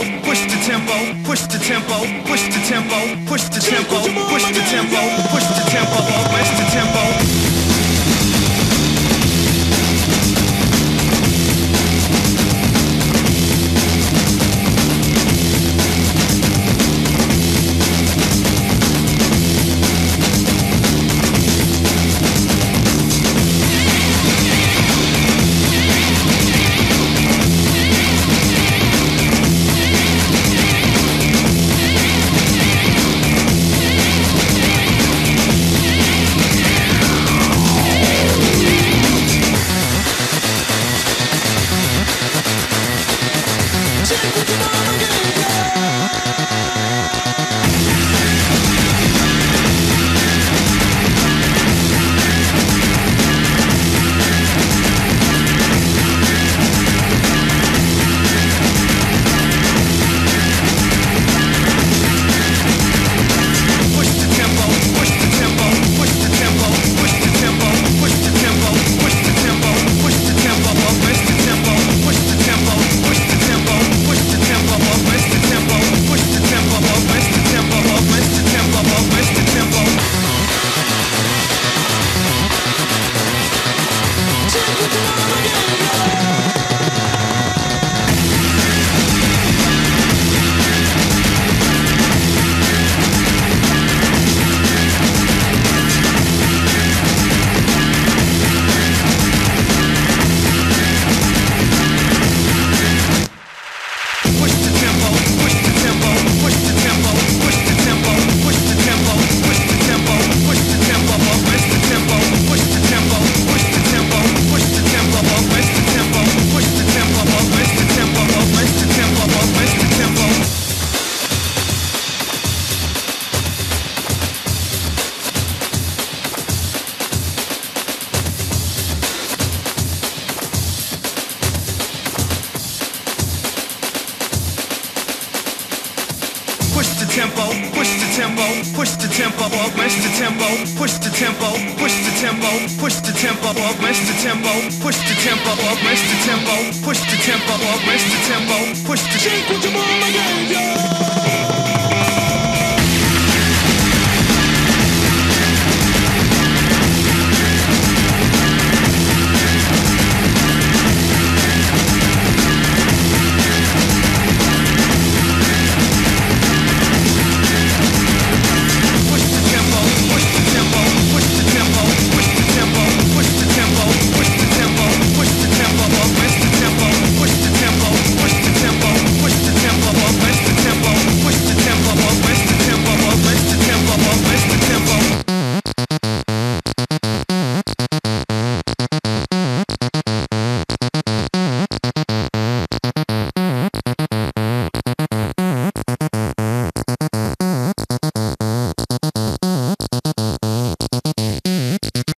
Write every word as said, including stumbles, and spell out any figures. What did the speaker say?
push the tempo, push the tempo, push the tempo, push the tempo, push the tempo, push the tempo, push the tempo. Push the tempo, push the tempo, push the tempo, push the tempo, push the tempo, push the tempo, push the tempo, push the tempo, push the tempo, push the tempo, push the tempo, push the tempo, push the tempo.